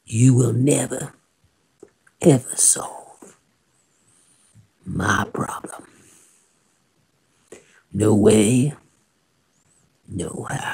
You will never, ever solve my problem. No way, no how.